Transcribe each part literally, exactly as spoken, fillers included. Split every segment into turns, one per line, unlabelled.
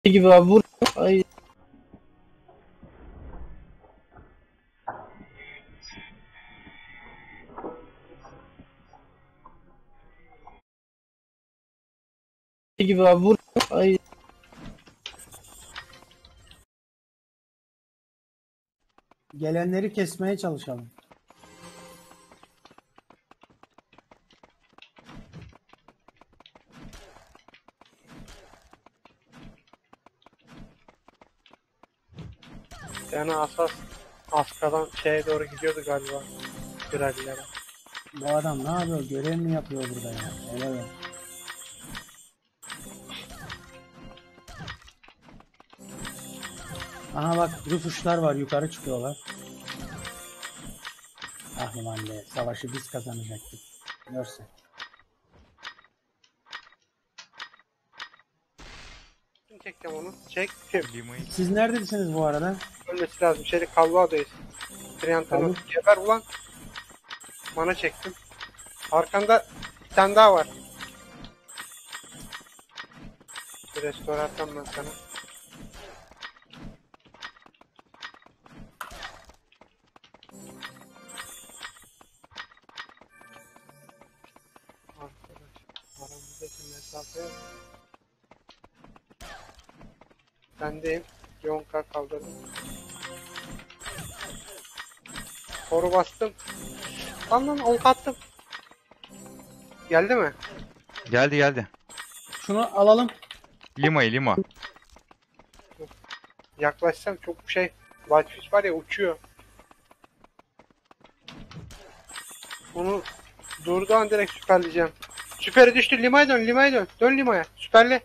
gibi abi vur. Ay. gibi abi vur. Ay.
Gelenleri kesmeye çalışalım.
Yani asas Aska'dan şeye doğru gidiyordu galiba. Gravilere.
Bu adam ne yapıyor? Görev mi yapıyor burada ya? Helal olsun. Aha bak rüfuşlar var, yukarı çıkıyorlar. Ah ulan be, savaşı biz kazanacaktık. Görsen.
Kim çekeceğim onu? Çek. Kim?
Limayı
Siz neredesiniz bu arada?
Ölmesi lazım. Şeyde Kalva'dayız. Trianta'nın.
Kalv-
Geber ulan. Mana çektim. Arkanda bir tane daha var. Bir restore atsam ben sana. Arkadaş. Aramızdaki mesafe. Bendeyim. Yonka kaldırdım. Koru bastım. Lan lan ok attım. Geldi mi?
geldi geldi.
Şunu alalım.
Limayı lima.
Yaklaşsam çok şey. Whitefish var ya uçuyor. Onu durduğu an direkt süperleyeceğim. Süperi düştü. Limaya dön. Limaya dön. Dön limaya. Süperle.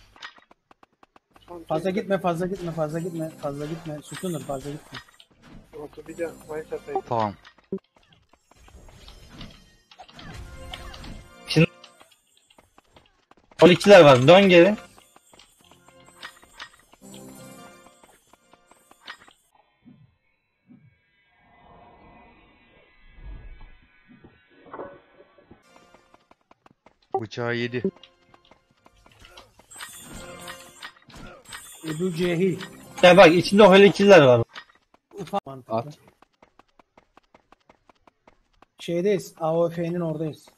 Fazla gitme, fazla gitme, fazla gitme, fazla gitme. Sütunur, fazla gitme.
Oldu bir de mayıs atayım.
Tamam.
on ikiler var. Dön geri.
Bıçağı yedi.
Ebu Cehil.
Ya bak içinde öyle ikiler var.
Ufak mantıklı.
At.
Şeydeyiz, A O F'nin oradayız.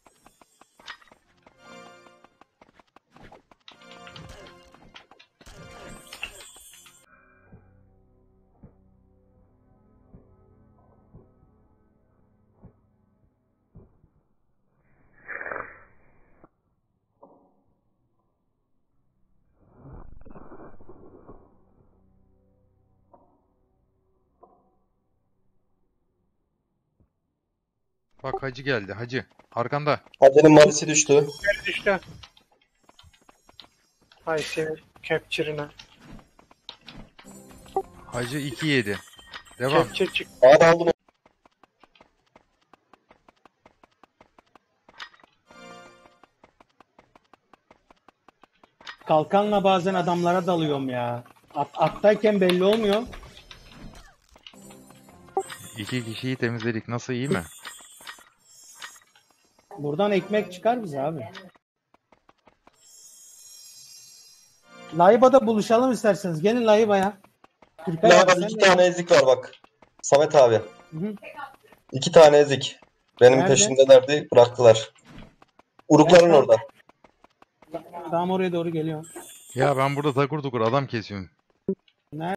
Bak hacı geldi hacı. Arkanda.
Hacı'nın marisi düştü.
Süperi düştü. Hay senin capture'ına.
Hacı iki yedi. Devam.
Capture çık.
Abi aldım.
Kalkanla bazen adamlara dalıyorum ya. At, attayken belli olmuyor.
İki kişiyi temizledik. Nasıl, iyi mi?
Buradan ekmek çıkar bize abi. Laiba'da buluşalım isterseniz. Gelin Laiba'ya. Türkay
Ya
abi
bak
sen
iki
de-
tane ezik var bak. Samet abi.
Hı hı.
İki tane ezik. Benim
Nerede?
peşimdelerdi, bıraktılar. Urukların
Nerede?
orada.
Tamam oraya doğru geliyorum.
Ya ben burada takur tukur adam kesiyorum.
Nerede?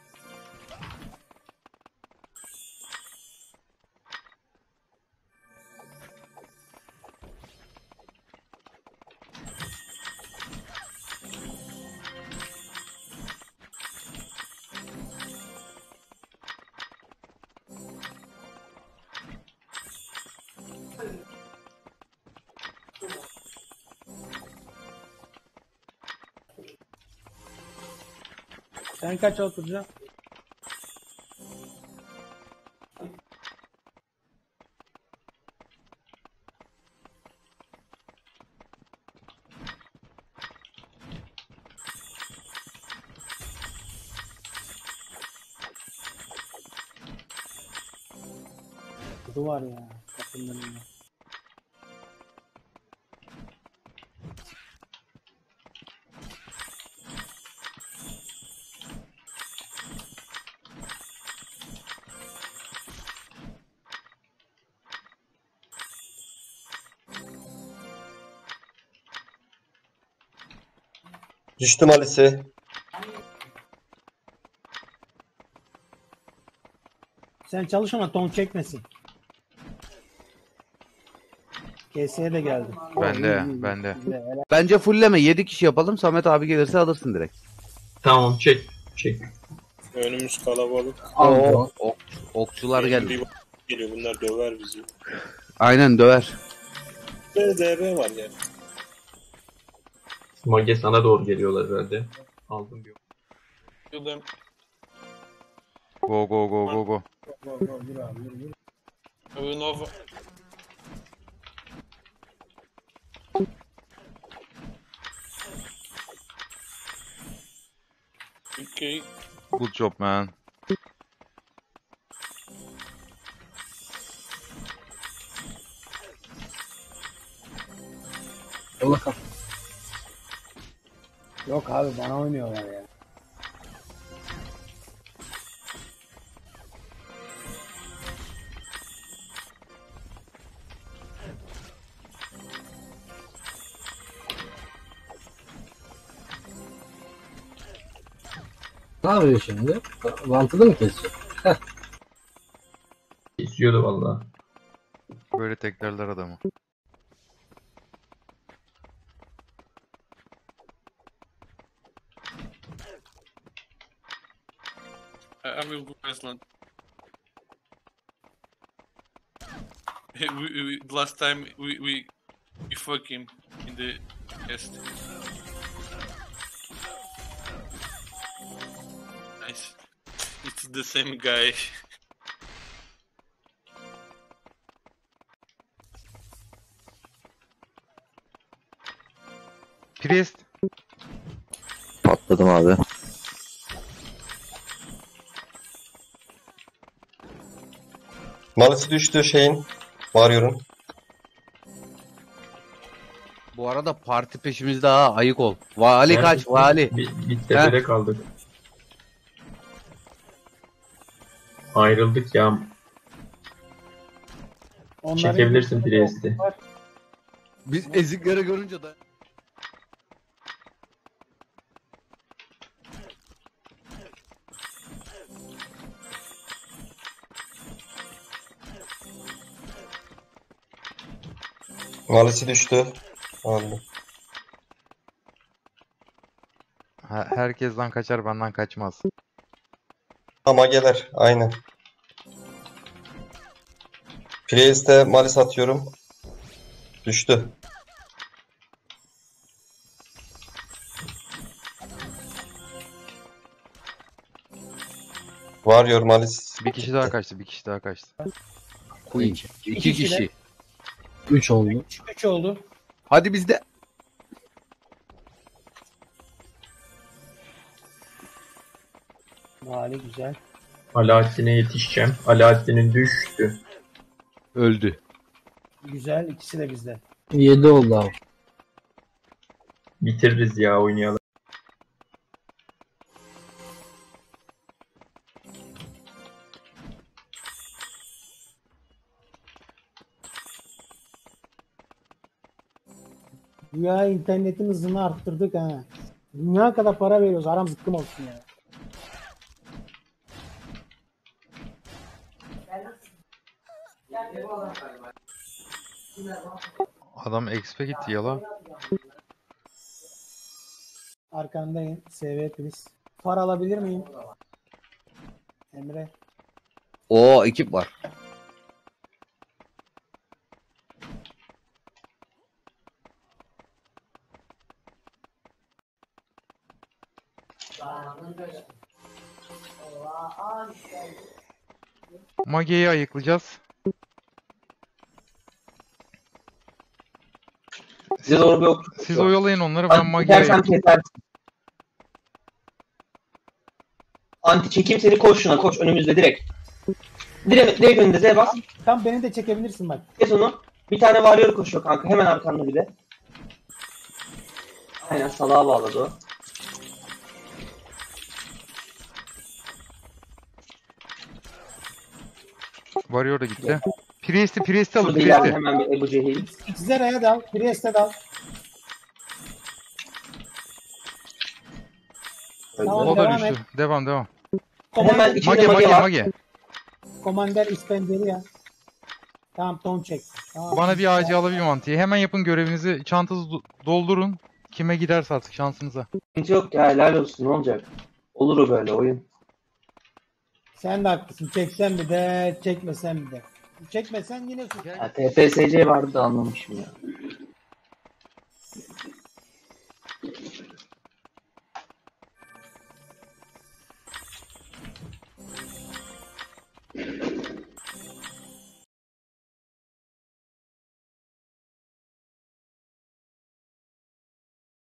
Sen kaç oturacaksın? Duvar ya. Kapının önünde.
Düştü Malis'i.
Sen çalış ama ton çekmesin. K S'ye de geldi.
Bende, bende.
Bence fullleme. yedi kişi yapalım. Samet abi gelirse alırsın direkt.
Tamam çek. Çek.
Önümüz kalabalık.
Oo, ok, okçular geldi.
Bir geliyor, bunlar döver bizi.
Aynen döver.
B D B var yani.
Mage sana doğru geliyorlar herhalde. Aldım bir.
Yıldım.
Go go go go go.
Abi Nova. Okay.
Good job man.
Yola kal.
Yok abi bana oynuyorlar ya.
Ne yapıyor şimdi? Vantıda mı kesiyor?
Kesiyordu valla.
Böyle tekrarlar adamı.
I, I will go Iceland. we, we, last time we, we, we fuck him in the chest. Nice. It's the same guy.
Priest.
Patladım abi.
Malis'i düştü şeyin. Varıyorum.
Bu arada parti peşimizde ha. Ayık ol. Vali kaç vali.
Bir, bir tepede kaldık. Ayrıldık ya.
Onların
Çekebilirsin Priest'i.
Biz ezikleri görünce de.
Malis'i düştü. Aldım.
Ha- herkesten kaçar, benden kaçmaz.
Ama gelir. Aynen. Priest'e Malis atıyorum. Düştü. Varıyor Malis.
Bir kişi daha kaçtı, bir kişi daha kaçtı.
Queen. İki kişi.
üç oldu.
üç üç oldu.
Hadi bizde.
Vali güzel.
Alaaddin'e yetişeceğim. Alaaddin'in düştü.
Öldü.
Güzel ikisi de bizde.
yedi oldu abi.
Bitiririz ya oynayalım.
Dünya internetin hızını arttırdık ha. Dünya kadar para veriyoruz. Aram zıkkım olsun ya.
Adam X P gitti yala.
Arkandayım. S V please. Far alabilir miyim? Emre.
Oo ekip var.
Mage'yi ayıklayacağız.
Size doğru bir ok.
Siz oyalayın onları, ben
Anti
Mage'yi
çekersen
ayıklayayım.
kesersin. Anti çekeyim seni, koş şuna, koş önümüzde direkt. Direkt, direkt önünde Z bas.
Tam beni de çekebilirsin bak.
Kes onu. Bir tane varıyor koşuyor kanka, hemen arkanda bir de. Aynen salağa bağladı o.
Varıyor da gitti. Priest'i, Priest'i alın,
Şurada ileride
Priest'i.
hemen bir Ebu Cehil.
Zera'ya dal. Priest'e dal. Tamam,
O da
devam
düştü.
et.
Devam devam.
Hemen
Komander,
içinde
Mage
mage
mage
var.
mage.
Komander İspenderi ya. Tamam ton çek. Tamam.
Bana bir A C alabilir mantığı. Hemen yapın görevinizi. Çantanızı do- doldurun. Kime giderse artık şansınıza.
Sıkıntı yok ya, helal olsun, ne olacak? Olur o böyle oyun.
Sen de haklısın. Çeksen mi de çekmesen mi de. Çekmesen yine sus.
Ya, T P S C vardı da anlamışım ya.